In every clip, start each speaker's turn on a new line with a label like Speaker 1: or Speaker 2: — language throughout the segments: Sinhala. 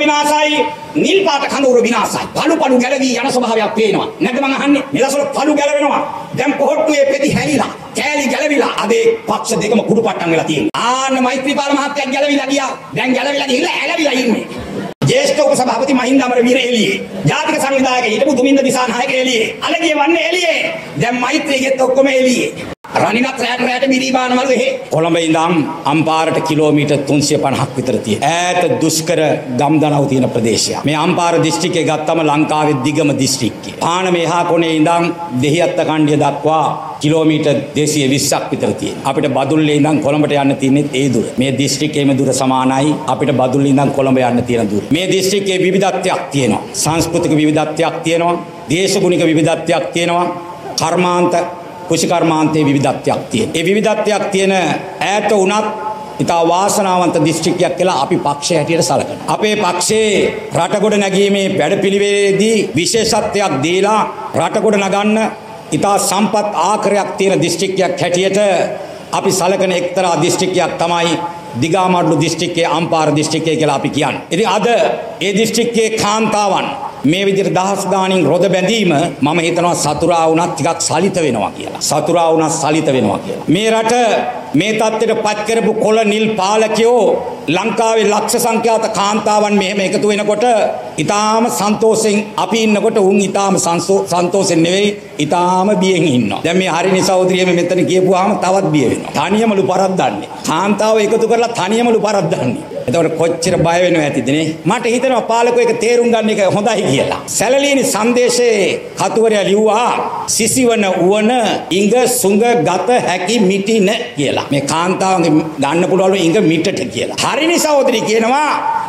Speaker 1: විනාශයි, නිල් පාට කඳවුර විනාශයි. පළු ගැලවී යන ස්වභාවයක් පේනවා. නැද්ද මං අහන්නේ? මෙලසල පළු ගැලවෙනවා. දැන් පොහොට්ටුවේ පෙති හැලිලා, කෑලි ගැලවිලා. අද පක්ෂ දෙකම කුඩුපට්ටම් වෙලා තියෙනවා. ආන්න මෛත්‍රීපාල මහත්තයා ගැලවිලා ගියා. දැන් ගැලවිලා ගිහිල්ලා ඇලවිලා ඉන්නේ. ज्येष्ठ उपसभापति महिंद अमरवीर एलिये जातिक संविधायक हिटपु दुमिंद दिसानायक एलिये अलगिय वන්නේ එළියේ දැන් මෛත්‍රීගෙත් ඔක්කොම එළියේ රණිනත් රැට මිරිබානවලු එහෙ කොළඹ ඉඳන් අම්පාරට කිලෝමීටර් 350ක් විතර තියෙන ඈත දුෂ්කර ගම්දනව් තියෙන ප්‍රදේශයක් මේ අම්පාර දිස්ත්‍රික්කේ ගත්තම ලංකාවේ දිගම දිස්ත්‍රික්කය පාන මෙහා කොනේ ඉඳන් දෙහිඅත්ත කණ්ඩිය දක්වා කිලෝමීටර් 220ක් විතර තියෙන අපිට බදුල්ලේ ඉඳන් කොළඹට යන්න තියෙන්නේ ඒ දුර මේ දිස්ත්‍රික්කයේම දුර සමානයි අපිට බදුල්ලේ ඉඳන් කොළඹ යන්න තියෙන දුර මේ දිස්ත්‍රික්කයේ විවිධත්වයක් තියෙනවා සංස්කෘතික විවිධත්වයක් තියෙනවා දේශගුණික විවිධත්වයක් තියෙනවා කර්මාන්ත කුෂිකර්මාන්තයේ විවිධත්වයක් තියෙනවා. ඒ විවිධත්වයක් තියෙන ඈත උනත් ඉතා වාසනාවන්ත දිස්ත්‍රික්කයක් කියලා අපි පක්ෂය හැටියට සලකනවා. අපේ පක්ෂයේ රටගොඩ නැගීමේ වැඩපිළිවෙලේදී විශේෂත්වයක් දීලා රටගොඩ නගන්න ඉතා සම්පත් ආකාරයක් තියෙන දිස්ත්‍රික්කයක් හැටියට අපි සලකන එක්තරා දිස්ත්‍රික්කයක් තමයි දිගාමඩ්ලු දිස්ත්‍රික්කයේ අම්පාර දිස්ත්‍රික්කය කියලා අපි කියන්නේ. ඉතින් අද ඒ දිස්ත්‍රික්කයේ කාන්තාවන් මේ විදිහට දහස් ගාණින් රොද බැඳීම මම හිතනවා සතුරා වුණත් ටිකක් සලිත වෙනවා කියලා. සතුරා වුණත් සලිත වෙනවා කියලා. මේ රට මේ තත්ත්වයට පත් කරපු කොළ නිල් පාලකයෝ ලංකාවේ ලක්ෂ සංඛ්‍යාත කාන්තාවන් මෙහෙම එකතු වෙනකොට ඊටාම සන්තෝෂෙන් අපි ඉන්නකොට උන් ඊටාම සන්තෝෂෙන් නෙවෙයි ඊටාම බියෙන් ඉන්නවා. දැන් මේ හරිනි සහෝදරියම මෙතන කියපුවාම තවත් බිය වෙනවා. තනියමලු පරද්දන්නේ. කාන්තාව එකතු කරලා තනියමලු පරද්දන්නේ. එතකොට කොච්චර බය වෙනව ඇතිද නේ? මට හිතෙනවා පාලකෝ එක තේරුම් ගන්න එක හොඳයි කියලා. සැලලියනි සංදේශයේ කතුවරයා ලිව්වා සිසිවන උවන ඉඟ සුඟ ගත හැකි මිටින කියලා. මේ කාන්තාවගේ ගන්න පුළුවන් ඉඟ මිටට කියලා. හරිනි සහෝදරි කියනවා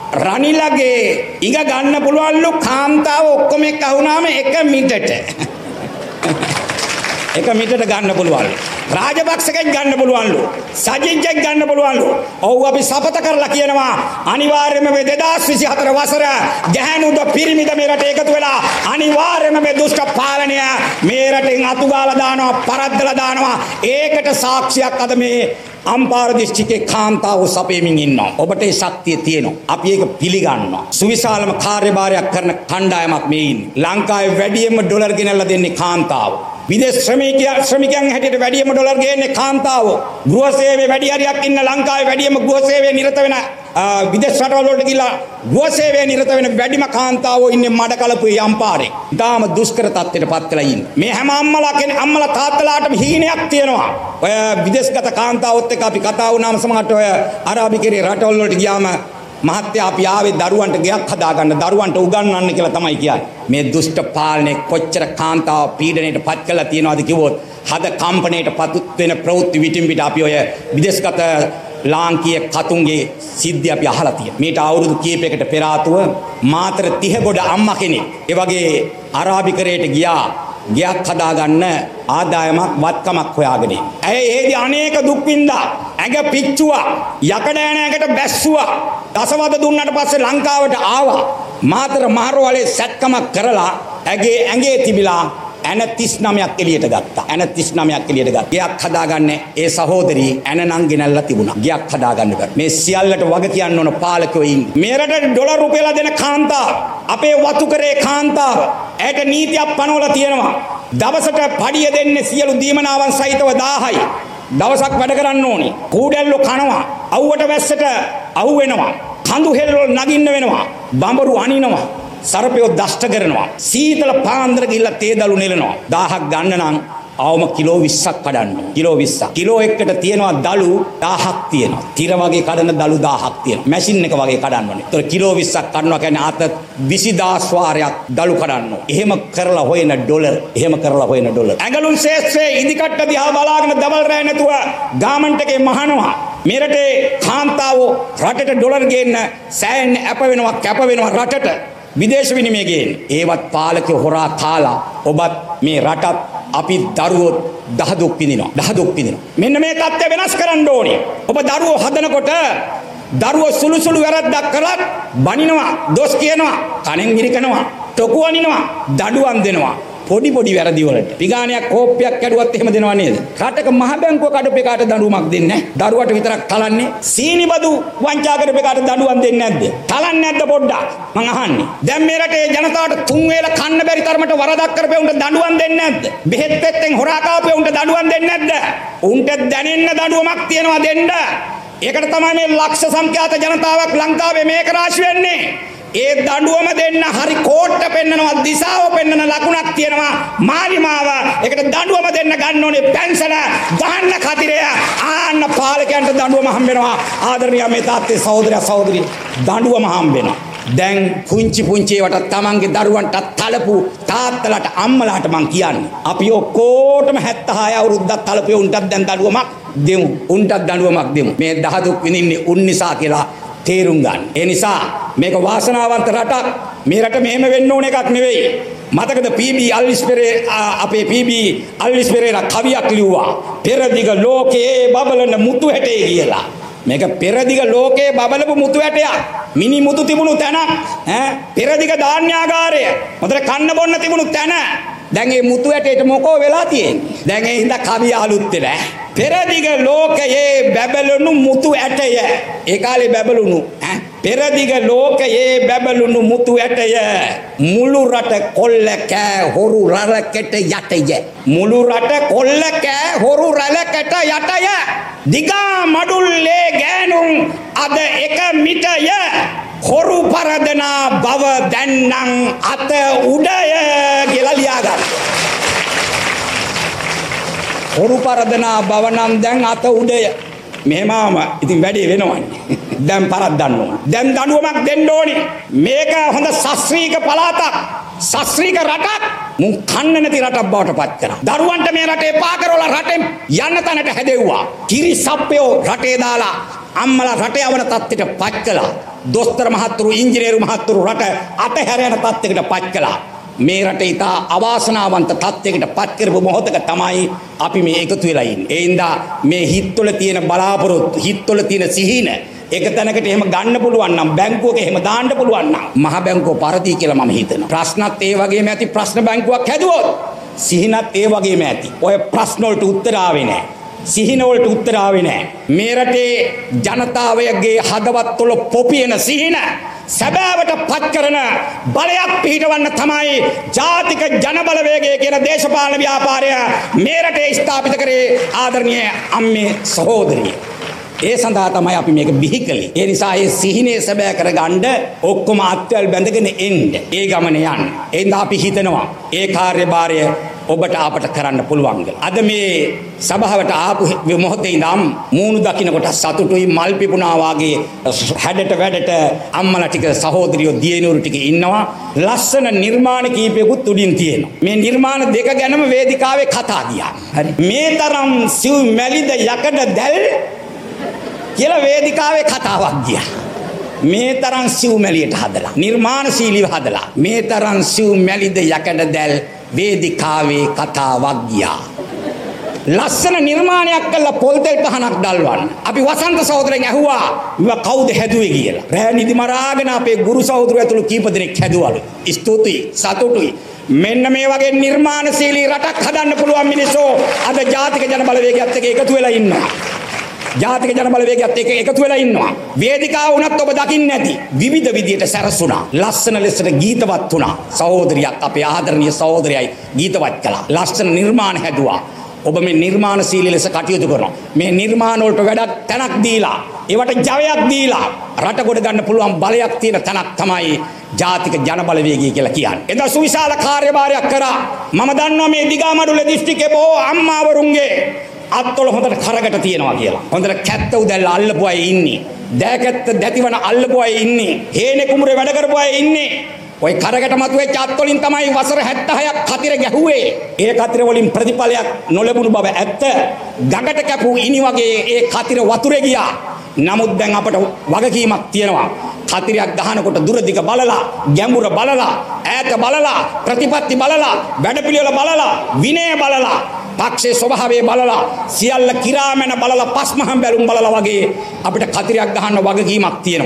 Speaker 1: රනිලගේ ඉඟ ගන්න පුළුවන්ලු කාන්තාව ඔක්කොම එක්ක වුණාම එක මිටට. එක මිටට ගන්න පුළුවන්ලු. රාජපක්ෂගෙන් ගන්න පුළුවන්ලු. සජිත්ගෙන් ගන්න පුළුවන්ලු. ඔව් අපි සපත කරලා කියනවා අනිවාර්යයෙන්ම මේ 2024 වසර ගැහැණුද පිරිමිද මේ රට එකතු වෙලා අනිවාර්යයෙන්ම මේ දුෂ්ට පාලනය මේ රටෙන් අතු ගාලා දානවා පරද්දලා දානවා. ඒකට සාක්ෂියක් අද මේ අම්පාර දිස්ත්‍රික්කේ කාන්තාවෝ සපෙමින් ඉන්නවා. ඔබට ඒ ශක්තිය තියෙනවා. අපි ඒක පිළිගන්නවා. සුවිශාලම කාර්යභාරයක් කරන කණ්ඩායමක් මේ ඉන්නේ. ලංකාවේ වැඩියෙන්ම ඩොලර් ගෙනල්ලා දෙන්නේ කාන්තාවෝ. විදේශ ශ්‍රමිකයන් හැටියට වැඩියෙන්ම ඩොලර් ගේන්නේ කාන්තාවෝ. ගෘහ සේවයේ වැඩි හරියක් ඉන්න ලංකාවේ වැඩියෙන්ම ගෘහ සේවයේ නිරත වෙන විදේශ රටවල් වලට ගිහිල්ලා ගෘහ සේවයේ නිරත වෙන වැඩිම කාන්තාවෝ ඉන්නේ මඩකලපුවේ අම්පාරේ. ඊටාම දුෂ්කර තත්ත්වයට පත් වෙලා ඉන්නේ. මේ හැම අම්මලා තාත්තලාටම හීනයක් තියෙනවා. ඔය විදේශගත කාන්තාවොත් එක්ක අපි කතා වුණාම සමහරට ඔය අරාබිකේ රටවල් වලට ගියාම මහත්තයා අපි ආවේ දරුවන්ට ගෙයක් හදාගන්න දරුවන්ට උගන්වන්න කියලා තමයි කියන්නේ. මේ දුෂ්ට පාලනේ කොච්චර කාන්තාව පීඩණයට පත් කළා තියනවාද කිව්වොත් හද කම්පණයට පත් වෙන ප්‍රවෘත්ති විටින් විට අපි ඔය විදේශගත ලාංකීය කතුන්ගේ සිද්ධි අපි අහලා තියෙනවා. මේට අවුරුදු කීපයකට පෙර ආතුව මාතර 30 ගොඩ අම්මා කෙනෙක් ඒ වගේ අරාබිකරයට ගියා ගයක් හදාගන්න ආදායමක් වත්කමක් හොයාගෙන. ඇයි ඒදී අනේක දුක් විඳා ඇඟ පිච්චුවා යකඩ ඇණයකට බැස්සුවා දසවද දුන්නට පස්සේ ලංකාවට ආවා මාතර මහරවලේ සැත්කමක් කරලා ඇඟේ තිබිලා ඇන 39ක් එළියට ගත්තා. ඇන 39ක් එළියට ගත්තා. ගයක් හදාගන්න ඒ සහෝදරී ඇන නම් ගෙනල්ලා තිබුණා. ගයක් හදාගන්න බැරි. මේ සියල්ලට වග කියන්න ඕන පාලකයෝ ඉන්නේ. මේ රටේ ඩොලර් රුපියල දෙන කාන්තාව අපේ වතුකරේ කාන්තාව ඇයට නීතියක් පනවලා තියෙනවා. දවසට පඩිය දෙන්නේ සියලු දීමනාවන් සහිතව 1000යි. දවසක් වැඩ කරන්න ඕනි. කූඩැල්ලෝ කනවා. අවුවට වැස්සට අහු වෙනවා. කඳු හෙල්වල නගින්න වෙනවා. බඹරු අනිනවා. සර්පයෝ දෂ්ට කරනවා. සීතල පාන්දර ගිහිල්ලා තේදලු නෙලනවා. 1000ක් ගන්න නම් අවම කිලෝ 20ක් කඩන්න. කිලෝ 20ක්. කිලෝ එකකට තියෙනවා දලු 1000ක් තියෙනවා. තිර වගේ කඩන දලු 1000ක් තියෙනවා. මැෂින් එක වගේ කඩන්න ඕනේ. ඒතර කිලෝ 20ක් කඩනවා කියන්නේ අත 20000 වාරයක් දලු කඩන්න ඕනේ. එහෙම කරලා හොයන ඩොලර්. එහෙම කරලා හොයන ඩොලර්. ඇඟලුන් ශේෂ්ත්‍රයේ ඉදිකට්ට දිහා බලාගෙන දබල් රෑ නැතුව ගාමන්ට් එකේ මහනවා. මේ රටේ කාන්තාවෝ රටට ඩොලර් ගේන්න සෑහෙන අප වෙනවා කැප වෙනවා රටට. විදේශ විනිමය ගේන්නේ. ඒවත් පාලකයෝ හොරා කාලා ඔබත් මේ රටත් අපි දරුවෝ දහදුක් විඳිනවා. දහදුක් විඳිනවා. මෙන්න මේ தත්ත්වය වෙනස් කරන්න ඕනේ. ඔබ දරුවෝ හදනකොට දරුවෝ සුළු වැරද්දක් කළත් බනිනවා, දොස් කියනවා, කණෙන් ගිරිකනවා, තොකු අනිනවා, දඩුවම් දෙනවා. පොඩි පොඩි වැරදි වලට. පිගානයක් කෝප්පයක් කැඩුවත් එහෙම දෙනව නේද? රටක මහ බැංකුව කඩපු එකට දඬුවමක් දෙන්නේ නැහැ. දරුවට විතරක් තලන්නේ. සීනි බදු වංචා කරපු එකට දඬුවම් දෙන්නේ නැද්ද? තලන්නේ නැද්ද පොඩ්ඩක්? මං අහන්නේ. දැන් මේ රටේ ජනතාවට තුන් වේල කන්න බැරි තරමට වරදක් කරපෙවුන්ට දඬුවම් දෙන්නේ නැද්ද? බෙහෙත් පෙත්තෙන් හොරා කාපෙවුන්ට දඬුවම් දෙන්නේ නැද්ද? උන්ට දැනෙන්න දඬුවමක් තියනවා දෙන්න. ඒකට තමයි මේ ලක්ෂ සංඛ්‍යාත ජනතාවක් ලංකාවේ මේක රාශි වෙන්නේ. ඒ දඬුවම දෙන්න හරි කෝට්ට පෙන්නනවා දිශාව පෙන්නන ලකුණක් තියෙනවා මාලිමාව. ඒකට දඬුවම දෙන්න ගන්න ඕනේ පැන්සල ගහන්න කතිරය ආන්න පාලකයන්ට දඬුවම හම්බෙනවා. ආදරණීය මේ තාත්තේ සහෝදරිය දඬුවම හම්බෙනවා. දැන් පුංචි ඒවට තමන්ගේ දරුවන්ට තලපු තාත්තලාට අම්මලාට මං කියන්නේ අපි ඔක්කොටම 76 අවුරුද්දක් තලපු උන්ටත් දැන් දඬුවමක් දෙමු. උන්ටත් දඬුවමක් දෙමු. මේ දහදුක් විඳින්නේ උන් නිසා කියලා තේරුම් ගන්න. ඒ නිසා මේක වාසනාවන්ත රටක්. මේ රට මෙහෙම වෙන්න ඕන එකක් නෙවෙයි. මතකද අපේ පීබී අල්විස් පෙරේරා කවියක් ලිව්වා. පෙරදිග ලෝකයේ බබලන මුතු හැටේ කියලා. මේක පෙරදිග ලෝකයේ බබලපු මුතු හැටයක්. මිනි මුතු තිබුණු තැනක්. පෙරදිග ධාන්‍යාගාරය. හොඳට කන්න බොන්න තිබුණු තැන. දැන් මේ මුතු හැටේට මොකෝ වෙලා තියෙන්නේ? දැන් ඒ හින්දා කවිය අලුත් වෙලා. පෙරදිග ලෝකයේ බැබළුණු මුතු ඇටය. ඒ කාලේ බැබළුණු පෙරදිග ලෝකයේ බැබළුණු මුතු ඇටය. මුළු රට කොල්ල කෑ හොරු රලකට යටය. මුළු රට කොල්ල කෑ හොරු රලකට යටය. දිගා මඩුල්ලේ ගෑනුන් අද එක මිටය. හොරු පරදනා බව දැන්නම් අත උඩය කියලා ලියාගන්න. හොරු පරදනා බව නම් දැන් අත උඩය. මෙහෙමම ඉතින් වැඩේ වෙනවන්නේ. දැන් පරද්දන්න ඕන. දැන් දඬුවමක් දෙන්න ඕනේ. මේක හොඳ ශාස්ත්‍රීය පළාතක්. ශාස්ත්‍රීය රටක්. මුන් කන්න නැති රටක් බවට පත් කරා. දරුවන්ට මේ රටේ පා කරවලා රටෙන් යන්න තැනට හැදෙව්වා. කිරි සප්පයෝ රටේ දාලා අම්මලා රටේ යවන තත්ත්වයට පත් කළා. දොස්තර මහත්තුරු ඉංජිනේරු මහත්තුරු රට අතහැර යන තත්ත්වයකට පත් කළා. මේ රටේ ඉතා අවාසනාවන්ත තත්ත්වයකට පත් කරපු මොහොතක තමයි අපි මේ එකතු වෙලා ඉන්නේ. ඒ හින්දා මේ හිත්වල තියෙන බලාපොරොත්තු, හිත්වල තියෙන සිහින එක තැනකට එහෙම ගන්න පුළුවන් නම් බැංකුවක එහෙම දාන්න පුළුවන් නම් මහ බැංකුව පරදී කියලා මම හිතනවා. ප්‍රශ්නත් ඒ වගේම ඇති. ප්‍රශ්න බැංකුවක් හැදුවොත් සිහිනත් ඒ වගේම ඇති. ඔය ප්‍රශ්න වලට උත්තර ආවේ නැහැ. සිහින වලට උත්තර ආවේ නැහැ. මේ රටේ ජනතාවගේ හදවත් වල පොපියන සිහින සැබෑවට පත් කරන බලයක් පිහිටවන්න තමයි ජාතික ජනබලවේගය කියන දේශපාලන ව්‍යාපාරය මේ රටේ ස්ථාපිත කරේ ආදරණීය අම්මේ සහෝදරිය. ඒ සඳහා තමයි අපි මේක බිහි කළේ. ඒ නිසා ඒ සිහිනේ සැබෑ කරගන්න ඔක්කොම අත්වල බැඳගෙන එන්න. ඒ ගමන යන්න. ඒ හින්දා අපි හිතනවා ඒ කාර්යභාරය ඔබට අපට කරන්න පුළුවන්. අද මේ සභාවට ආපු මොහොතේ ඉඳන් මූණු දකින්නකොට සතුටුයි මල් පිපුණා වාගේ හැඩට වැඩට අම්මලා ටික සහෝදරියෝ දියණියෝ ටික ඉන්නවා. ලස්සන නිර්මාණ කීපයකුත් උඩින් තියෙනවා. මේ නිර්මාණ දෙක ගැනම වේදිකාවේ කතා ගියා. හරි. මේ තරම් සිව් මැලිද යකඩ දැල් කියලා වේදිකාවේ කතාවක් ගියා. මේ තරම් සිව් මැලියට හදලා නිර්මාණශීලීව හදලා මේ තරම් සිව් මැලිද යකඩ දැල් වේදිකාවේ කතාවක් ගියා. ලස්සන නිර්මාණයක් කළා පොල් තෙල් පහනක් දැල්වන්න. අපි වසන්ත සහෝදරයන් ඇහුවා මේවා කවුද හැදුවේ කියලා. රෑ නිදි මරාගෙන අපේ ගුරු සහෝදරයෝ ඇතුළු කීප දෙනෙක් හැදුවලු. ස්තුතියි සතුටුයි. මෙන්න මේ වගේ නිර්මාණශීලී රටක් හදන්න පුළුවන් මිනිස්සෝ අද ජාතික ජන බලවේගයත් එක්ක එකතු වෙලා ඉන්නවා. ජාතික ජන බලවේගයත් එක්ක එකතු වෙලා ඉන්නවා. වේදිකාව උනත් ඔබ දකින්න ඇති. විවිධ විදියට සැරසුණා. ලස්සන ලෙසට ගීතවත් වුණා. සහෝදරියක් අපේ ආදරණීය සහෝදරයයි ගීතවත් කළා. ලස්සන නිර්මාණ හැදුවා. ඔබ මේ නිර්මාණශීලී ලෙස කටයුතු කරනවා. මේ නිර්මාණ වලට වැඩක් තැනක් දීලා, ඒවට ජවයක් දීලා රට ගොඩ ගන්න පුළුවන් බලයක් තියෙන තැනක් තමයි ජාතික ජන බලවේගය කියලා කියන්නේ. එදා සුවිශාල කාර්යභාරයක් කරා. මම දන්නවා මේ දිගාමඩුල්ල දිස්ත්‍රික්කේ බොහෝ අම්මාවරුන්ගේ අත්වල හොඳට කරකට තියෙනවා කියලා. හොඳට කැත්ත උදැල්ල අල්ලපු අය ඉන්නේ. දෑකැත්ත දැතිවන අල්ලපු අය ඉන්නේ. හේනේ කුඹුරේ වැඩ කරපු අය ඉන්නේ. ඔය කරකට මතුවෙච්ච අත්වලින් තමයි වසර 76ක් කතිර ගැහුවේ. ඒ කතිර වලින් ප්‍රතිඵලයක් නොලැබුණු බව ඇත්ත. ගඟට කැපූ ඉනි වගේ ඒ කතිර වතුරේ ගියා. නමුත් දැන් අපට වගකීමක් තියෙනවා. කතිරයක් ගහනකොට දුර දිග බලලා, ගැඹුර බලලා, ඈත බලලා, ප්‍රතිපත්ති බලලා, වැඩපිළිවෙල බලලා, විනය බලලා, පක්ෂේ ස්වභාවය බලලා, සියල්ල කිරාමැන බලලා, පස්මහම් බැලුම් බලලා වගේ අපිට කතිරයක් ගහන්න වගකීමක් තියෙනවා.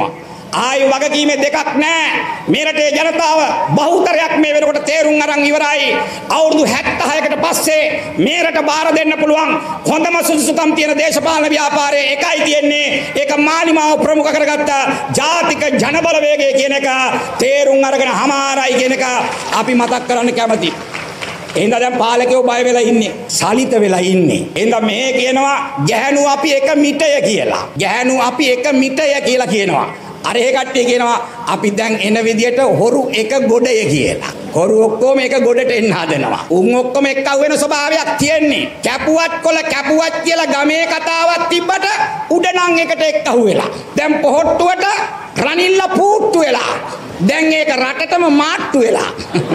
Speaker 1: ආයි වගකීමේ දෙකක් නැහැ. මේ රටේ ජනතාව බහුතරයක් මේ වෙනකොට තේරුම් අරන් ඉවරයි. අවුරුදු 76කට පස්සේ මේ රට බාර දෙන්න පුළුවන් හොඳම සුදුසුකම් තියෙන දේශපාලන ව්‍යාපාරයේ එකයි තියෙන්නේ. ඒක මාලිමාව ප්‍රමුඛ කරගත්ත ජාතික ජනබලවේගය කියන එක තේරුම් අරගෙන හමාරයි කියන එක අපි මතක් කරන්න කැමතියි. එහෙනම් දැන් පාලකයෝ බය වෙලා ඉන්නේ. සලිත වෙලා ඉන්නේ. එහෙනම් මේ කියනවා ගැහණු අපි එක මිටය කියලා. ගැහණු අපි එක මිටය කියලා කියනවා. අර ඒ කට්ටිය කියනවා අපි දැන් එන විදියට හොරු එක ගොඩය කියලා. හොරු ඔක්කොම එක ගොඩට එන්න හදනවා. උන් ඔක්කොම එක්ක වෙන ස්වභාවයක් තියෙන්නේ. කැපුවත් කොළ කැපුවත් කියලා ගමේ කතාවක් තිබ්බට උඩ නම් එකට එක්කහුව වෙලා. දැන් පොහොට්ටුවට රනිල්ල පූට්ටු වෙලා. දැන් ඒක රටටම මාට්ටු වෙලා.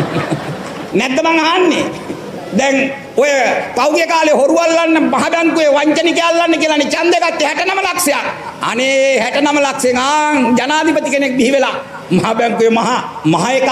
Speaker 1: නැද්ද මං අහන්නේ? දැන් ඔය පෞගේ කාලේ හොරු අල්ලන්න මහ බැංකුවේ වංචනිකය අල්ලන්න කියලානේ ඡන්දය ගත්තේ 69 ලක්ෂයක්. අනේ 69 ලක්ෂෙන් ජනාධිපති කෙනෙක් බිහි වෙලා මහ බැංකුවේ මහ එක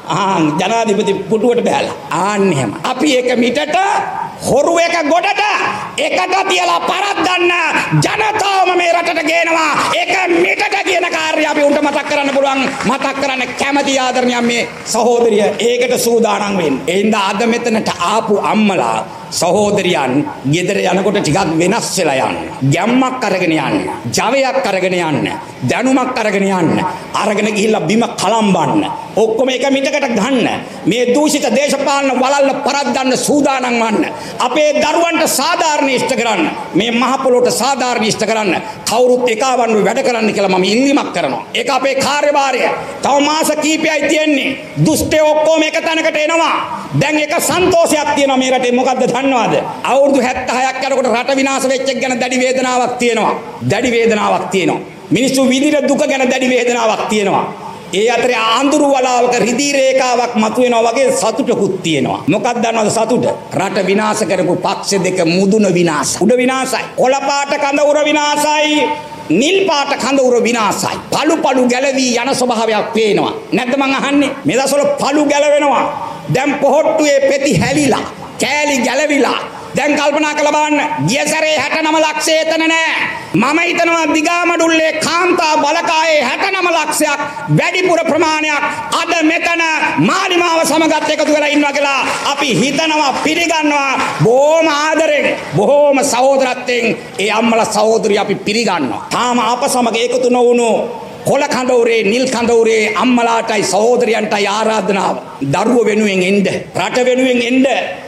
Speaker 1: ජනාධිපති පුටුවට බැලලා. ආන්නේ හැම. අපි එක මිටට හොරු එක ගොඩට එකට තියලා පරද්දන්න ජනතාවම මේ රටට ගේනවා. එක මිටට කියන කාර්යය අපි උන්ට මතක් කරන්න පුළුවන්. මතක් කරන්න කැමති ආදරණීය මේ සහෝදරිය ඒකට සූදානම් වෙන්න. එහෙනම් අද මෙතනට ආපු අම්මලා සහෝදරියන් ගෙදර යනකොට ටිකක් වෙනස් වෙලා යන්න. ගැම්මක් අරගෙන යන්න. ජවයක් අරගෙන යන්න. දැනුමක් අරගෙන යන්න. අරගෙන ගිහිල්ලා බිම කලම්බන්න. ඔක්කොම එක මිටකට ගන්න. මේ දූෂිත දේශපාලන වලල්ල පරද්දන්න සූදානම් වන්න. අපේ දරුවන්ට සාධාරණ ඉෂ්ට කරන්න. මේ මහ පොළොට සාධාරණ ඉෂ්ට කරන්න. කවුරුත් එකවන්ව වැඩ කරන්න කියලා මම ඉල්ලීමක් කරනවා. ඒක අපේ කාර්යභාරය. තව මාස කීපයයි තියෙන්නේ. දුෂ්ටයෝ ඔක්කොම එක තැනකට එනවා. දැන් එක සන්තෝෂයක් තියෙනවා මේ රටේ. මොකද්ද දන්නවද? අවුරුදු 76ක් යනකොට රට විනාශ වෙච්ච එක ගැන දැඩි වේදනාවක් තියෙනවා. දැඩි වේදනාවක් තියෙනවා. මිනිස්සු විඳින දුක ගැන දැඩි වේදනාවක් තියෙනවා. ඒ අතරේ ආඳුරු වලාවක රිදී රේඛාවක් මතුවෙනවා වගේ සතුටකුත් තියෙනවා. මොකක්ද දන්නවද සතුට? රට විනාශ කරපු පක්ෂ දෙක මුදුන විනාශ. උඩ විනාශයි. කොළ පාට කඳවුර විනාශයි. නිල් පාට කඳවුර විනාශයි. පළු ගැලවි යන ස්වභාවයක් පේනවා. නැද්ද මං අහන්නේ? මේ දවස්වල පළු ගැලවෙනවා. දැන් පොහොට්ටුවේ පෙති හැලිලා, කෑලි ගැලවිලා. දැන් කල්පනා කරලා බලන්න. ගිය සැරේ 69 ලක්ෂය එතන නෑ. මම හිතනවා දිගාමඩුල්ලේ කාන්තා බලකායේ 69 ලක්ෂයක් වැඩිපුර ප්‍රමාණයක් අද මෙතන මාලිමාව සමගත් එකතු වෙලා ඉන්නවා කියලා අපි හිතනවා, පිළිගන්නවා. බොහොම ආදරෙන්, බොහොම සහෝදරත්වයෙන් ඒ අම්මලා සහෝදරිය අපි පිළිගන්නවා. තාම අප සමග එකතු නොවුණු කොළ කඳවුරේ, නිල් කඳවුරේ අම්මලාටයි සහෝදරියන්ටයි ආරාධනාව. දරුවෝ වෙනුවෙන් එන්න, රට වෙනුවෙන් එන්න.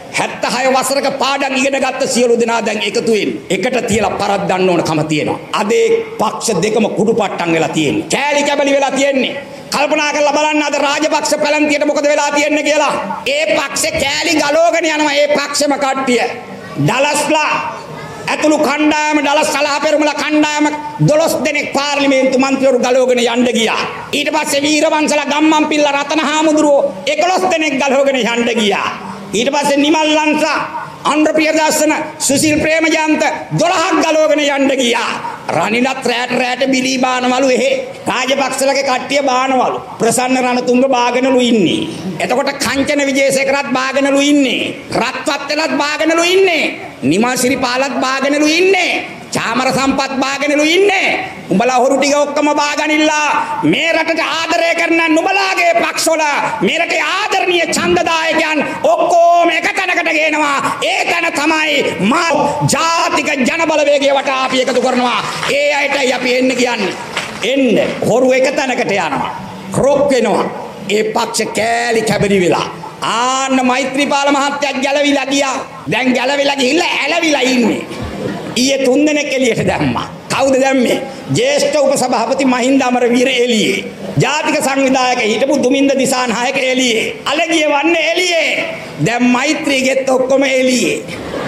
Speaker 1: 76 වසරක පාඩම් ඉගෙන ගත්ත සියලු දෙනා දැන් එකතු වෙන්නේ. එකට තියලා පරද්දන්න ඕන කම තියෙනවා. අද ඒ පක්ෂ දෙකම කුඩුපට්ටම් වෙලා තියෙන්නේ. කෑලි කැබලි වෙලා තියෙන්නේ. කල්පනා කරලා බලන්න අද රාජපක්ෂ පැලන්තියට මොකද වෙලා තියෙන්නේ කියලා. ඒ පක්ෂේ කෑලි ගලවගෙන යනවා. ඒ පක්ෂෙම කට්ටිය. ඩලස්ලා ඇතුළු කණ්ඩායම, ඩලස් සලහ පෙරමුණ කණ්ඩායම 12 දෙනෙක් පාර්ලිමේන්තු මන්ත්‍රීවරු ගලවගෙන යන්න ගියා. ඊට පස්සේ වීරවංශලා, ගම්මන්පිල්ල, රතන හාමුදුරුවෝ 11 දෙනෙක් ගලවගෙන යන්න ගියා. ඊට පස්සේ නිමල් ලංසා, අනුර ප්‍රියදර්ශන, සුසිල් ප්‍රේමජාන්ත 12ක් ගලවගෙන යන්න ගියා. රනිලත් රැට බිලී බානවලු එහෙ. රාජපක්ෂලගේ කට්ටිය බානවලු. ප්‍රසන්න රණතුංග බාගෙනලු ඉන්නේ. එතකොට කංචන විජේසේකරත් බාගෙනලු ඉන්නේ. රත්වත්තරත් බාගෙනලු ඉන්නේ. නිමල් සිරිපාලත් බාගෙනලු ඉන්නේ. චාමර සම්පත් බාගෙනලු ඉන්නේ. උඹලා හොරු ටික ඔක්කොම බාගනිලා මේ රටට ආදරය කරන නුඹලාගේ පක්ෂවල මේ රටේ ආදරණීය ඡන්දදායකයන් ඔක්කොම එක තැනකට ගේනවා. ඒ තැන තමයි මා ජාතික ජනබලවේගය වටා අපි එකතු කරනවා. ඒ අයටයි අපි එන්න කියන්නේ. එන්න හොරු එක තැනකට යනවා. ක්‍රොක් වෙනවා. ඒ පක්ෂ කෑලි කැබලි වෙලා. ආන්න මෛත්‍රීපාල මහත්තයා ගැලවිලා ගියා. දැන් ගැලවිලා ගිහිල්ලා ඇලවිලා ඉන්නේ. ඊයේ 3 දෙනෙක් එළියට දැම්මා. කවුද දැම්මේ? ජ්‍යෙෂ්ඨ උපසභාපති මහින්ද අමරවීර එළියේ. ජාතික සංවිධායක හිටපු දුමින්ද දිසානායක එළියේ. අලගිය වන්නේ එළියේ. දැන් මෛත්‍රීගෙත් ඔක්කොම එළියේ.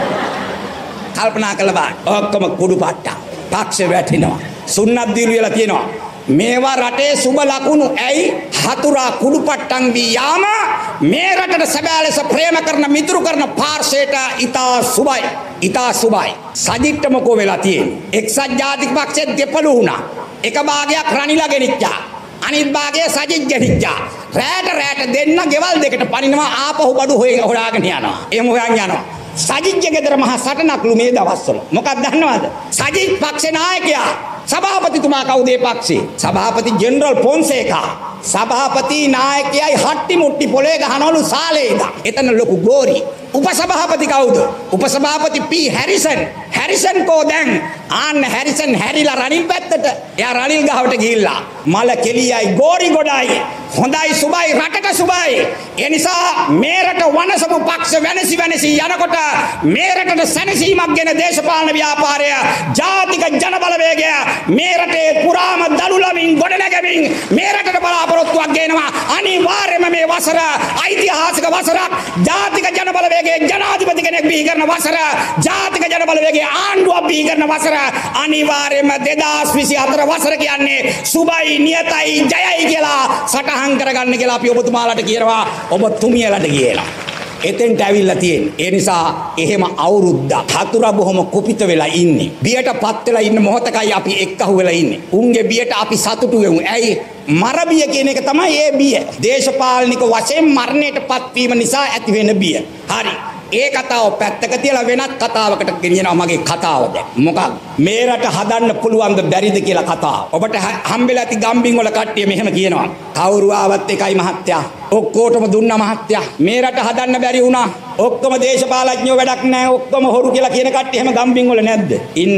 Speaker 1: කල්පනා කළා බා. ඔක්කොම කුඩුපට්ටා. පක්ෂ වැටෙනවා. සුන්නත් දීලු වෙලා තියෙනවා. මේවා රටේ සුබ ලකුණු. ඇයි? හතුරා කුඩුපට්ටම් වී යාම මේ රටට සැබෑ ලෙස ප්‍රේම කරන, මිතුරු කරන පාර්ශවයට ඉතා සුබයි. ඉතා සුබයි. සජිත්ට මොකෝ වෙලා තියෙන්නේ? එක්සත් ජාතික පක්ෂයේ දෙපළු වුණා. එක භාගයක් රනිලා ගෙනිච්චා. අනිත් භාගය සජිත් ගෙනිච්චා. රැට දෙන්න ගෙවල් දෙකට පනිනවා. ආපහු බඩු හොයාගෙන යනවා. එහෙම හොයන් යනවා. සජිත්ගේ ගෙදර මහ සටනක්ලු මේ දවස්වල. මොකක්ද දන්නවද? සජිත් පක්ෂේ නායකයා සභාපතිතුමා කවුද ඒ පක්ෂේ? සභාපති ජෙනරල් පොන්සේකා. සභාපති නායකයයි හට්ටි මුට්ටි පොලේ ගහනවලු සාලේ ඉඳන්. එතන ලොකු ගෝරි. උපසභාපති කවුද? උපසභාපති පී හැරිසන්. හැරිසන් කෝ දැන් ආන්න හැරිසන් හැරිලා රනිල් පැත්තට. එයා රනිල් ගහවට ගිහිල්ලා මල කෙලියයි ගෝරි ගොඩයි. හොඳයි සුබයි රටට සුබයි. ඒ නිසා මේ රට වනසපු පක්ෂ වෙනසි යනකොට මේ රටට සැනසීමක් ගෙන දේශපාලන ව්‍යාපාරය ජාතික ජන බලවේගය මේ රටේ පුරාම දලුලමින් ගොඩනැගෙමින් මේ රටට බලාපොරොත්තුවක් ගේනවා. අනිවාර්යයෙන්ම මේ වසර ඓතිහාසික වසරක්. ජාතික ජන බලවේගයේ ජනාධිපති කෙනෙක් බිහි කරන වසර. ජාතික ජන බලවේගයේ ආණ්ඩුවක් බිහි කරන වසර. අනිවාර්යයෙන්ම 2024 වසර කියන්නේ සුබයි නියතයි ජයයි කියලා සටහන් කරගන්න කියලා අපි ඔබතුමාලට කියනවා. ඔබ තුමියලට කියලා. එතෙන්ට ඇවිල්ලා තියෙන්නේ. ඒ නිසා එහෙම අවුරුද්දක් හතුරා බොහොම කුපිත වෙලා ඉන්නේ. බියටපත් වෙලා ඉන්න මොහොතකයි අපි එක්කහුව වෙලා ඉන්නේ. උන්ගේ බියට අපි සතුටු වෙමු. ඇයි? මරබිය කියන එක තමයි ඒ බිය. දේශපාලනික වශයෙන් මරණයටපත් වීම නිසා ඇති වෙන බිය. හරි. ඒ කතාව පැත්තක තියලා වෙනත් කතාවකට ගෙනියනවා මගේ කතාව දැන්. මොකක්ද? මේ රට හදන්න පුළුවන්ද බැරිද කියලා කතාව. ඔබට හම්බෙලා ඇති ගම්බින් වල කට්ටිය මෙහෙම කියනවා. කවුරු ආවත් එකයි මහත්තයා. ඔක්කොටම දුන්නා මහත්තයා. මේ රට හදන්න බැරි වුණා. ඔක්කොම දේශපාලඥයෝ වැඩක් නැහැ. ඔක්කොම හොරු කියලා කියන කට්ටිය එහෙම ගම්බින් වල නැද්ද?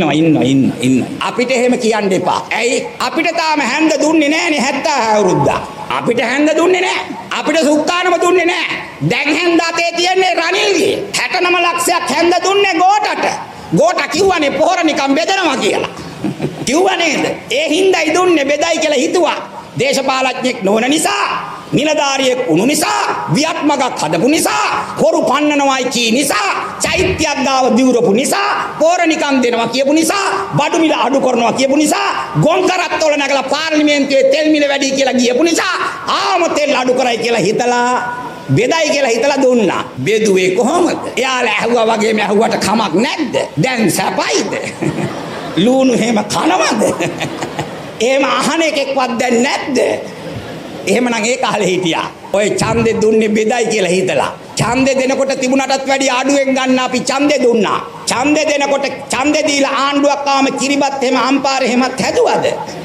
Speaker 1: ඉන්නවා. අපිට එහෙම කියන්න එපා. ඇයි? අපිට තාම හැන්ද දුන්නේ නැහනේ 70 අවුරුද්දා. අපිට හැන්ද දුන්නේ නැහැ. අපිට සුක්කානම දුන්නේ නැහැ. දැන් හැන්ද අතේ තියන්නේ රනිල්ගේ. 69 ලක්ෂයක් හැන්ද දුන්නේ ගෝටට. ගෝට කිව්වනේ පොහොර නිකන් බෙදනවා කියලා. කිව්වා නේද? ඒ හින්දායි දුන්නේ බෙදයි කියලා හිතුවා. දේශපාලඥෙක් නොවන නිසා, නිලධාරියෙක් වුණු නිසා, වියක් මගක් හදපු නිසා, හොරු පන්නනවායි කී නිසා, චෛත්‍යයක් ගාව දිවුරපු නිසා, පොහොර නිකන් දෙනවා කියපු නිසා, බඩු මිල අඩු කරනවා කියපු නිසා, ගොන් කරත්තවල නැගලා පාර්ලිමේන්තුවේ තෙල් මිල වැඩි කියලා ගියපු නිසා, ආම තෙල් අඩු කරයි කියලා හිතලා බෙදයි කියලා හිතලා දුන්නා. බෙදුවේ කොහොමද? එයාලා ඇහුවා වගේම ඇහුවට කමක් නැද්ද? දැන් සැපයිද? ලූණු හැම කනවද? එහෙම අහන එකෙක්වත් දැන් නැද්ද? එහෙමනම් ඒ කාලේ හිටියා. ඔය ඡන්දේ දුන්නේ බෙදයි කියලා හිතලා. ඡන්දේ දෙනකොට තිබුණටත් වැඩි අඩුවෙන් ගන්න අපි ඡන්දේ දුන්නා. ඡන්දේ දෙනකොට ඡන්දේ දීලා ආණ්ඩුවක් ආවම කිරිබත් එහෙම අම්පාර එහෙමත් හැදුවද?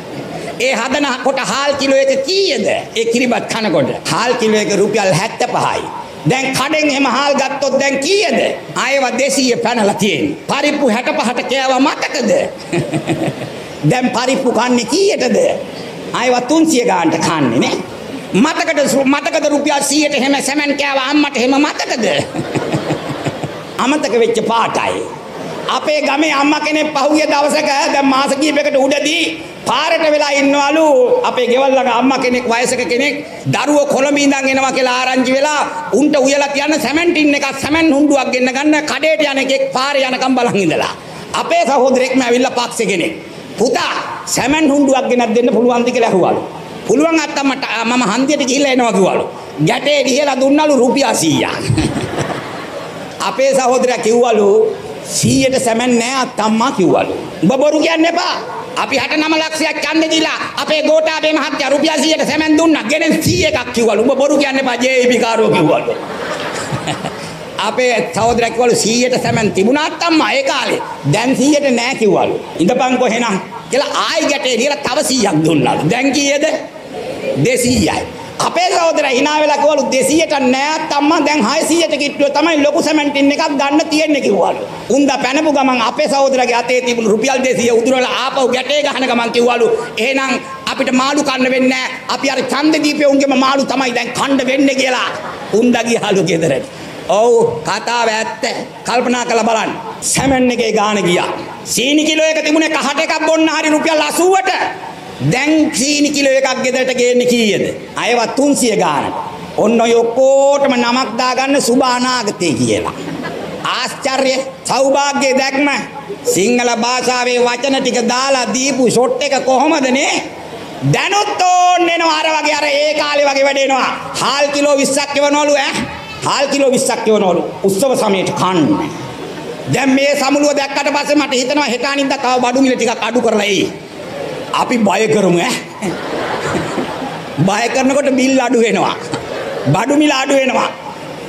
Speaker 1: ඒ හදන කොට හාල් කිලෝ එක කීයද? ඒ කිරිබත් කනකොට හාල් කිලෝ එක රුපියල් 75යි. දැන් කඩෙන් එහෙම හාල් ගත්තොත් දැන් කීයද? ආයෙව 200 පැනලා තියෙන්නේ. පරිප්පු 65ට කෑවා මතකද? දැන් පරිප්පු කන්නේ කීයටද? ආයෙව 300 ගානට කන්නේ නේ. මතකද රුපියල් 100ට එහෙම සැමන් කෑවා අම්මට එහෙම මතකද? අමතක වෙච්ච පාටයි. අපේ ගමේ අම්මා කෙනෙක් පහුගිය දවසක දැන් මාස කිහිපයකට උඩදී පාරට වෙලා ඉන්නවලු අපේ ගෙවල් ළඟ අම්මා කෙනෙක් වයසක කෙනෙක් දරුවෝ කොළඹ ඉඳන් එනවා කියලා ආරංචි වෙලා උන්ට උයලා තියන්න සැමන් ටින් එකක් සැමන් හුණ්ඩුවක් ගෙන්න ගන්න කඩේට යන එකෙක් පාරේ යනකම් බලන් ඉඳලා අපේ සහෝදරෙක්ම ඇවිල්ලා පක්ෂේ කෙනෙක් පුතා සැමන් හුණ්ඩුවක් ගෙනත් දෙන්න පුළුවන්ද කියලා අහුවලු. පුළුවන් අත්තම්මට මම හන්දියට ගිහිල්ලා එනවා කිව්වලු. ගැටේ ගිහලා දුන්නලු රුපියල් 100ක්. අපේ සහෝදරයා කිව්වලු 100ට සැමන් නෑ අත්තම්මා කිව්වලු. උඹ බොරු කියන්න එපා. අපි 69 ලක්ෂයක් ඡන්දේ දීලා අපේ ගෝඨාභය මහත්තයා රුපියල් 100ට සැමන් දුන්නා. ගෙනෙන් 100ක් කිව්වලු. උඹ බොරු කියන්න එපා ජේ.බී. කාරෝ කිව්වලු. අපේ සහෝදරයා කිව්වලු 100ට සැමන් තිබුණා අත්තම්මා ඒ කාලේ. දැන් 100ට නෑ කිව්වලු. ඉඳපන්කෝ එහෙනම් කියලා ආයි ගැටේ දීලා තව 100ක් දුන්නාලු. දැන් කීයද? 200යි. අපේ සහෝදරයා hina වෙලා කිව්වලු 200ට නෑ අම්මා දැන් 600ට කිට්ටුව තමයි ලොකු සැමන් ටින් එකක් ගන්න තියෙන්නේ කිව්වලු. උන්දා පැනපු ගමන් අපේ සහෝදරයාගේ අතේ තිබුණු රුපියල් 200 උදුරලා ආපහු ගැටේ ගහන ගමන් කිව්වලු එහෙනම් අපිට මාළු කන්න වෙන්නේ නෑ. අපි අර ඡන්ද දීපේ උන්ගේම මාළු තමයි දැන් කන්න වෙන්නේ කියලා. උන්දා ගියාලු ගෙදරට. ඔව් කතාව ඇත්ත. කල්පනා කරලා බලන්න. සැමන් එකේ ගාන ගියා. සීනි කිලෝ එක තිබුණේ කහට එකක් බොන්න හරි රුපියල් 80ට. දැන් සීනි කිලෝ එකක් ගෙදරට ගේන්නේ කීයද? අයවත් 300 ගානට. ඔන්න ඔය ඔක්කොටම නමක් දාගන්න සුබ අනාගතේ කියලා. ආශ්චර්ය සෞභාග්‍ය දැක්ම සිංහල භාෂාවේ වචන ටික දාලා දීපු ෂොට් එක කොහොමද නේ? දැනුත් ඕන්න එනවා අර වගේ අර ඒ කාලේ වගේ වැඩ එනවා. හාල් කිලෝ 20ක් එවනවලු ඈ. හාල් කිලෝ 20ක් එවනවලු උත්සව සමයට කන්න. දැන් මේ සමුළුව දැක්කට පස්සේ මට හිතෙනවා හෙට අනිද්දා තව බඩු මිල ටිකක් අඩු කරලා එයි. අපි බය කරමු ඈ. බය කරනකොට බිල් අඩු වෙනවා. බඩු මිල අඩු වෙනවා.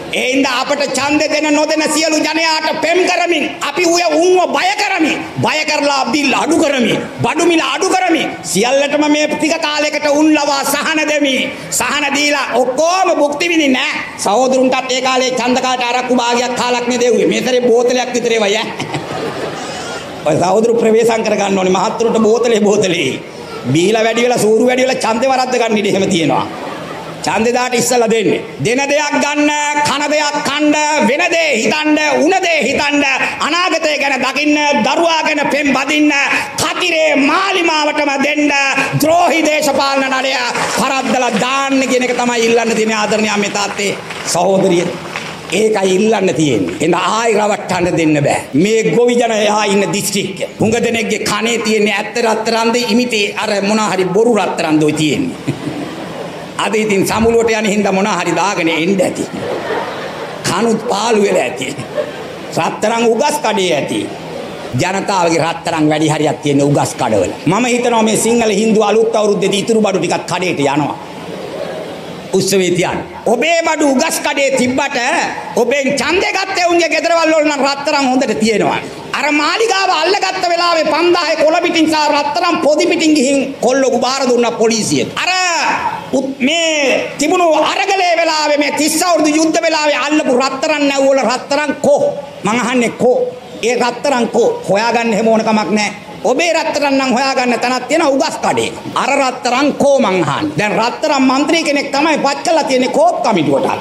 Speaker 1: ඒ හින්දා අපට ඡන්ද දෙන නොදෙන සියලු ජනයාට පෙම් කරමින් අපි උන්ව බය කරමින් බය කරලා බිල් අඩු කරමින් බඩු මිල අඩු කරමින් සියල්ලටම මේ ටික කාලයකට උන් ලවා සහන දෙමි. සහන දීලා ඔක්කොම භුක්ති විඳින්නේ නැහැ. සහෝදරුන්ටත් ඒ කාලේ ඡන්ද කාට අරක්කු භාගයක් කාලක් නේ දෙව්වේ. මේතරේ බෝතලයක් විතර ඒවයි ඈ. ඔය සහෝදරු ප්‍රවේශම් කර ගන්න ඕනේ මහත්තුරුට බෝතලේ. බීලා වැඩි වෙලා සූරු වැඩි වෙලා ඡන්දේ වරද්ද ගන්න ඉඩ එහෙම තියෙනවා. ඡන්දේ දාට ඉස්සලා දෙන්නේ. දෙන දෙයක් ගන්න, කන දෙයක් කන්න, වෙන දේ හිතන්න, උන දේ හිතන්න, අනාගතය ගැන දකින්න, දරුවා ගැන පෙම් බදින්න, කතිරේ මාලිමාවටම දෙන්න, ද්‍රෝහි දේශපාලන නඩය පරද්දලා දාන්න කියන එක තමයි ඉල්ලන්න තියෙන්නේ ආදරණීය මේ තාත්තේ සහෝදරිය. ඒකයි ඉල්ලන්න තියෙන්නේ. එන්න ආයි රවට්ටන්න දෙන්න බෑ. මේ ගොවි ජනයා ඉන්න දිස්ත්‍රික්ක. හුඟ දෙනෙක්ගේ කනේ තියෙන්නේ ඇත්ත රත්තරන්ද ඉමිතේ අර මොනවා හරි බොරු රත්තරන්ද ඔය තියෙන්නේ. අද ඉතින් සමුලුවට යන හින්දා මොනවා හරි දාගෙන එන්න ඇති. කනුත් පාළු වෙලා ඇති. රත්තරන් උගස් කඩේ ඇති. ජනතාවගේ රත්තරන් වැඩි හරියක් තියෙන උගස් කඩවල. මම හිතනවා මේ සිංහල හින්දු අලුත් අවුරුද්දේදී ඉතුරු බඩු ටිකක් කඩේට යනවා. උත්සවයේ තියන්න. ඔබේ බඩු උගස් කඩේ තිබ්බට ඔබෙන් ඡන්දේ ගත්තේ උන්ගේ ගෙදරවල වල නම් රත්තරන් හොඳට තියෙනවා. අර මාලිගාව අල්ලගත්ත වෙලාවේ 5000 කොළ පිටින් සහ රත්තරන් පොදි පිටින් ගිහින් කොල්ලෝ බාර දුන්නා පොලිසියට. අර මේ තිබුණු අරගලේ වෙලාවේ මේ 30 අවුරුදු යුද්ධ වෙලාවේ අල්ලපු රත්තරන් නැව්වල රත්තරන් කෝ මං අහන්නේ කෝ ඒ රත්තරන් කෝ හොයාගන්න හැම ඕන කමක් නැහැ. ඔබේ රත්තරන් නම් හොයාගන්න තැනක් තියෙන උගස් කඩේ. අර රත්තරන් කෝ මං අහන්නේ. දැන් රත්තරන් മന്ത്രി කෙනෙක් තමයි පච්චලා තියෙන්නේ කෝප් කමිටුවට.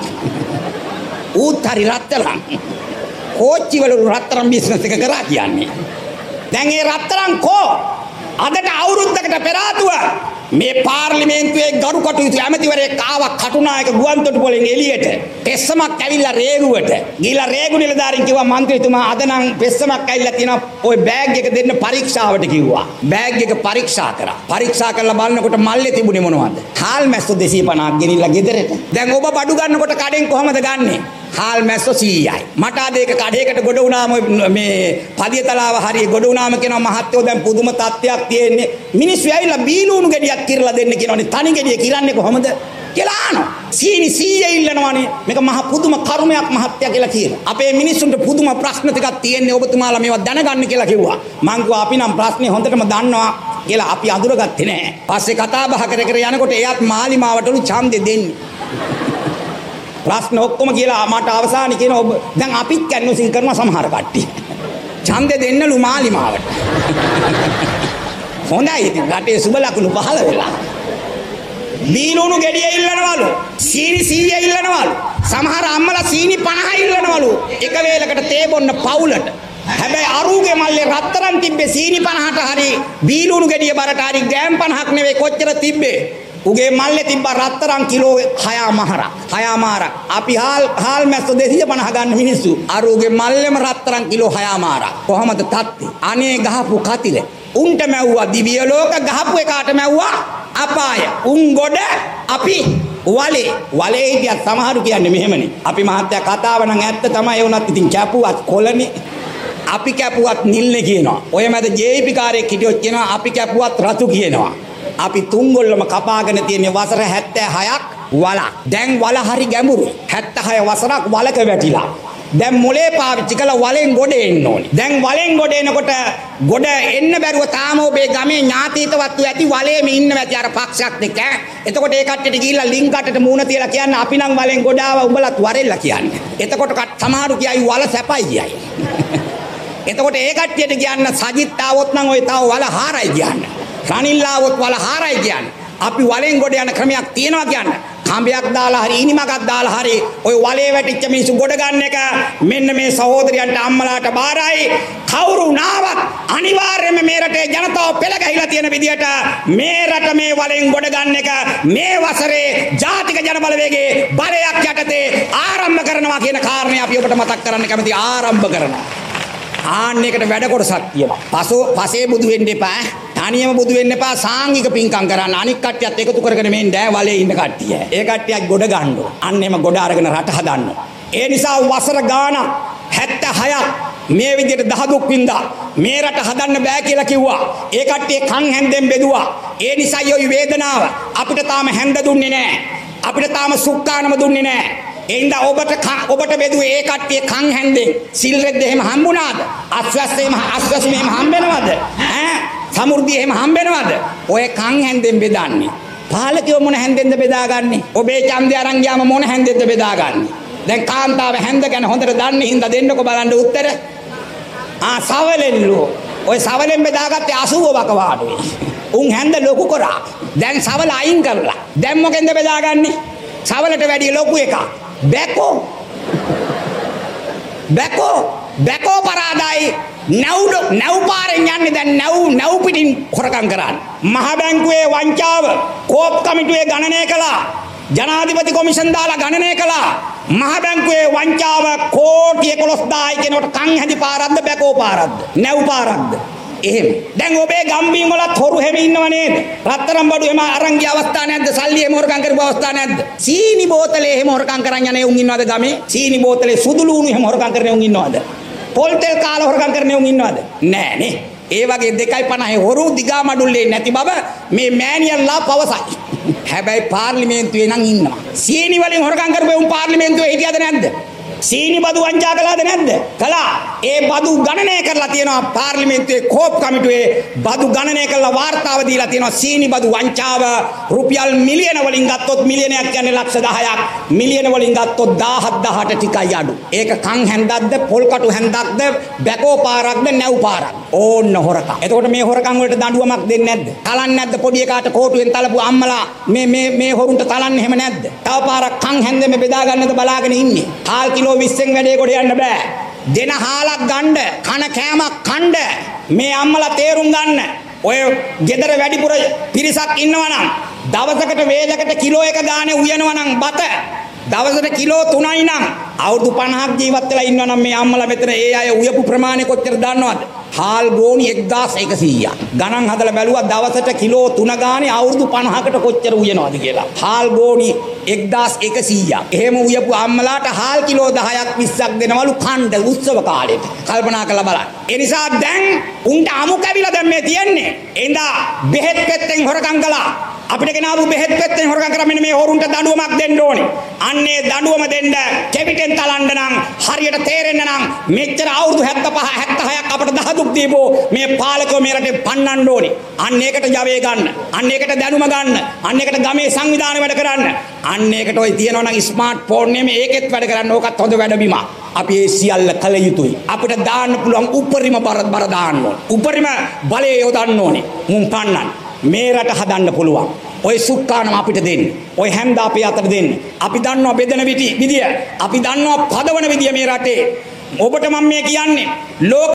Speaker 1: ඌත් හරි රත්තරන්. කෝච්චි වල රත්තරන් බිස්නස් එක කරා කියන්නේ. දැන් ඒ රත්තරන් කෝ අදට අවුරුද්දකට පෙර ආතුව මේ පාර්ලිමේන්තුවේ ගරු කටයුතු ඇමතිවරයෙක් ආවා කටුනායක ගුවන්තොටුපොළෙන් එළියට. පෙස්සමක් ඇවිල්ලා රේගුවට. ගිහලා රේගු නිලධාරීන් කිව්වා මන්ත්‍රීතුමා අද නම් පෙස්සමක් ඇවිල්ලා තියෙනවා. ওই බෑග් එක දෙන්න පරීක්ෂාවට කිව්වා. බෑග් එක පරීක්ෂා කරා. පරීක්ෂා කරලා බලනකොට මල්ලේ තිබුණේ මොනවද? හාල් මැස්සෝ 250ක් ගෙනිලා ගෙදරට. දැන් ඔබ බඩු ගන්නකොට කඩෙන් කොහමද ගන්නෙ? හාල් මැස්සෝ 100යි. මට ආද ඒක කඩේකට ගොඩ වුණාම මේ පදියතලාව හරිය ගොඩ වුණාම කියනවා මහත්තයෝ දැන් පුදුම තත්ත්වයක් තියෙන්නේ. මිනිස්සු ඇවිල්ලා බීලුණු ගෙඩියක් කිරලා දෙන්න කියනවනේ. තනි ගෙඩිය කිරන්නේ කොහමද? කියලා අහනවා. සීනි 100 ඉල්ලනවනේ. මේක මහ පුදුම කර්මයක් මහත්තයා කියලා කියනවා. අපේ මිනිස්සුන්ට පුදුම ප්‍රශ්න ටිකක් තියෙන්නේ ඔබතුමාලා මේවා දැනගන්න කියලා කිව්වා. මං කිව්වා අපි නම් ප්‍රශ්නේ හොඳටම දන්නවා කියලා අපි අඳුරගත්තේ නැහැ. පස්සේ කතා බහ කර කර යනකොට එයාත් මාලිමාවටලු ඡන්දෙ දෙන්නේ. ප්‍රශ්න ඔක්කොම කියලා මට අවසානයේ කියන ඔබ දැන් අපිත් කැන්වසින් කරන සමහර කට්ටිය. ඡන්දෙ දෙන්නලු මාලිමාවට. හොඳයි ඉතින් රටේ සුබ ලකුණු පහළ වෙලා. බීලුණු ගෙඩිය ඉල්ලනවලු. සීනි 100 ඉල්ලනවලු. සමහර අම්මලා සීනි 50 ඉල්ලනවලු. එක වේලකට තේ බොන්න පවුලට. හැබැයි අරුගේ මල්ලේ රත්තරන් තිබ්බේ සීනි 50ට හරි බීලුණු ගෙඩිය බරට හරි ගෑම් 50ක් නෙවෙයි කොච්චර තිබ්බේ. උගේ මල්ලේ තිබ්බ රත්තරන් කිලෝ 6මාරක්. අපි හාල් මැස්සෝ 250 ගන්න මිනිස්සු. අරුගේ මල්ලේම රත්තරන් කිලෝ 6මාරක්. කොහමද තත්ති? අනේ ගහපු කතිල. උන්ට මැව්වා දිව්‍ය ලෝක ගහපු එකාට මැව්වා අපාය. උන් ගොඩ අපි වලේ හිටියත් සමහරු කියන්නේ මෙහෙමනේ. අපි මහත්තයා කතාව නම් ඇත්ත තමයි වුණත් ඉතින් කැපුවත් කොළනේ. අපි කැපුවත් නිල්නේ කියනවා. ඔය මැද ජේපී කාර්යයක් හිටියොත් කියනවා අපි කැපුවත් රතු කියනවා. අපි තුන්ගොල්ලම කපාගෙන තියෙන වසර 76ක් වල. දැන් වල හරි ගැඹුරු. 76 වසරක් වලක වැටිලා. දැන් මොලේ පාවිච්චි කළා වලෙන් ගොඩ එන්න ඕනේ. දැන් වලෙන් ගොඩ එනකොට ගොඩ එන්න බැරුව තාම ඔබේ ගමේ ඥාතීතවත්තු ඇති වලේම ඉන්නව ඇති අර පක්ෂයක් දෙක. එතකොට ඒ කට්ටියට ගිහිල්ලා ලින්ක් කටට මූණ තියලා කියන්න අපි නම් වලෙන් ගොඩ ආවා උඹලත් වරෙල්ලා කියන්නේ. එතකොට සමහරු කියයි වල සැපයි කියයි. එතකොට ඒ කට්ටියට කියන්න සජිත් ආවොත් නම් ඔය තව වල හාරයි කියන්න. රනිල් ආවොත් වල හාරයි කියන්න. අපි වලෙන් ගොඩ යන ක්‍රමයක් තියෙනවා කියන්න. කම්බයක් දාලා හරි ඉනිමකක් දාලා හරි ඔය වලේ වැටිච්ච මිනිස්සු ගොඩ ගන්න එක මෙන්න මේ සහෝදරයන්ට අම්මලාට බාරයි. කවුරු නාවත් අනිවාර්යයෙන්ම මේ රටේ ජනතාව පෙළ ගැහිලා තියෙන විදියට මේ රට මේ වලෙන් ගොඩ ගන්න එක මේ වසරේ ජාතික ජනබලවේගයේ බලයක් යටතේ ආරම්භ කරනවා කියන කාරණේ අපි ඔබට මතක් කරන්න කැමති. ආරම්භ කරනවා. ආන්නයකට වැඩ කොටසක් තියෙනවා. පසේ බුදු වෙන්න එපා. තනියම බුදු වෙන්න එපා. සාංගික පින්කම් කරන්න. අනික් කට්ටියත් එකතු කරගෙන මෙන්න වලේ ඉන්න කට්ටිය. ඒ කට්ටියක් ගොඩ ගන්න ඕන. අන්න එම ගොඩ අරගෙන රට හදන්න. ඒ නිසා වසර ගාණක් 76ක් මේ විදිහට දහදුක් වින්දා මේ රට හදන්න බෑ කියලා කිව්වා. ඒ කට්ටිය කන් හැන්දෙන් බෙදුවා. ඒ නිසා යෝයි වේදනාව අපිට තාම හැන්ද දුන්නේ නැහැ. අපිට තාම සුක්කානම දුන්නේ නැහැ. එඳා ඔබට බෙදුවේ ඒ කට්ටිය කන් හැන්දෙන් සිල් රෙද්ද එහෙම හම්බුණාද? අස්වැස් මෙහෙම හම්බෙනවද? ඈ සමෘද්ධිය එහෙම හම්බෙනවද? ඔය කන් හැන්දෙන් බෙදන්නේ. පාලකයෝ මොන හැන්දෙන්ද බෙදාගන්නේ? ඔබේ ඡන්දය අරන් ගියාම මොන හැන්දෙන්ද බෙදාගන්නේ? දැන් කාන්තාව හැන්ද ගැන හොඳට දන්නේ හින්දා දෙන්නකො බලන්න උත්තර. සවලෙල්ලෝ. ඔය සවලෙන් බෙදාගත්තේ 80 වකවාඩුවේ. උන් හැන්ද ලොකු කරා. දැන් සවල අයින් කරලා. දැන් මොකෙන්ද බෙදාගන්නේ? සවලට වැඩිය ලොකු එකක්. බැකෝ පරාදයි. නැව් පාරෙන් යන්නේ දැන් නැව් පිටින් හොරකම් කරන්නේ. මහ බැංකුවේ වංචාව කෝප් කමිටුවේ ගණනය කළා. ජනාධිපති කොමිෂන් දාලා ගණනය කළා. මහ බැංකුවේ වංචාව කෝටි 11000යි කියනකොට කන් හැදි පාරක්ද බැකෝ පාරක්ද නැව් පාරක්ද? එහෙම. දැන් ඔබේ ගම්බින් වලත් හොරු හැම ඉන්නව නේද? රත්තරන් බඩු එම අරන් ගිය අවස්ථා නැද්ද? සල්ලි එම හොරකම් කරපු අවස්ථා නැද්ද? සීනි බෝතලේ එහෙම හොරකම් කරන් යන්නේ උන් ඉන්නවද ගමේ? සීනි බෝතලේ සුදු ලුණු එහෙම හොරකම් කරන්නේ උන් ඉන්නවද? පොල් තෙල් කාලා හොරකම් කරන්නේ උන් ඉන්නවද? නෑ නේ. ඒ වගේ 2.50 හොරු දිගා මඩුල්ලේ නැති බව මේ මෑනියන්ලා පවසයි. හැබැයි පාර්ලිමේන්තුවේ නම් ඉන්නවා. සීනි වලින් හොරකම් කරපු උන් පාර්ලිමේන්තුවේ හිටියද නැද්ද? සීනි බදු වංචා කළාද නැද්ද? කළා. ඒ බදු ගණනය කරලා තියෙනවා පාර්ලිමේන්තුවේ කෝප් කමිටුවේ බදු ගණනය කරලා වාර්තාව දීලා තියෙනවා සීනි බදු වංචාව රුපියල් මිලියන වලින් ගත්තොත් මිලියනයක් කියන්නේ ලක්ෂ 10ක් මිලියන වලින් ගත්තොත් 17000ට ටිකයි අඩු. ඒක කන් හැන්දක්ද පොල් කටු හැන්දක්ද බැකෝ පාරක්ද නැව් පාරක් ඕන්න හොරකම්. එතකොට මේ හොරකම් වලට දඬුවමක් දෙන්නේ නැද්ද? තලන්නේ නැද්ද පොඩි එකාට කෝටුවෙන් තලපු අම්මලා මේ හොරුන්ට තලන්නේ එහෙම නැද්ද? තව පාරක් කන් හැන්දෙම බෙදා ගන්නද බලාගෙන ඉන්නේ. හාල් කිලෝ 20න් වැඩේ කොට යන්න බෑ. දෙන හාලක් ගන්න කන කෑමක් කන්න මේ අම්මලා තේරුම් ගන්න. ඔය ගෙදර වැඩිපුර පිරිසක් ඉන්නවනම් දවසකට වේලකට කිලෝ එක ගානේ උයනවනම් බත දවසට කිලෝ 3යි නම් අවුරුදු 50ක් ජීවත් වෙලා ඉන්නවනම් මේ අම්මලා මෙතන ඒ අය උයපු ප්‍රමාණය කොච්චර දන්නවද? හාල් ගෝණි 1100ක්. ගණන් හදලා බැලුවා දවසට කිලෝ 3 ගානේ අවුරුදු 50කට කොච්චර උයනවද කියලා. හාල් ගෝණි 1100ක්. එහෙම උයපු අම්මලාට හාල් කිලෝ 10ක් 20ක් දෙනවලු කණ්ඩ උත්සව කාලෙට. කල්පනා කරලා බලන්න. ඒ නිසා දැන් උන්ට අමු කැවිලා දැන් මේ තියන්නේ. එඳා බෙහෙත් පෙත්තෙන් හොරකම් කළා. අපිට ගෙනාවු බෙහෙත් පෙත්තෙන් හොරකම් කරා මෙන්න මේ හොරුන්ට දඬුවමක් දෙන්න ඕනේ. අන්නේ දඬුවම දෙන්න කෙවිතෙන් තලන්න නම් හරියට තේරෙන්න නම් මෙච්චර අවුරුදු 75 76ක් අපිට දහදුක් දීපෝ මේ පාලකෝ මේ රටේ පන්නන්න ඕනේ. අන්න ඒකට ජවය ගන්න. අන්න ඒකට දැනුම ගන්න. අන්න ඒකට ගමේ සංවිධානය වැඩ කරන්න. අන්න ඒකට ඔය තියනවා නම් ස්මාර්ට් ෆෝන් නෙමෙයි ඒකෙත් වැඩ කරන්න. ඕකත් හොඳ වැඩබිමක්. අපි ඒ සියල්ල කළ යුතුයි. අපිට දාන්න පුළුවන් උපරිම බර දාන්න ඕනේ. උපරිම බලය යොදන්න ඕනේ. මුන් පන්නන්න. මේ රට හදන්න පුළුවන්. ඔය සුක්කානම අපිට දෙන්න. ඔය හැන්ද අපේ අතට දෙන්න. අපි දන්නවා බෙදෙන විදිය. අපි දන්නවා පදවන විදිය මේ රටේ. ඔබට මම මේ කියන්නේ ලෝක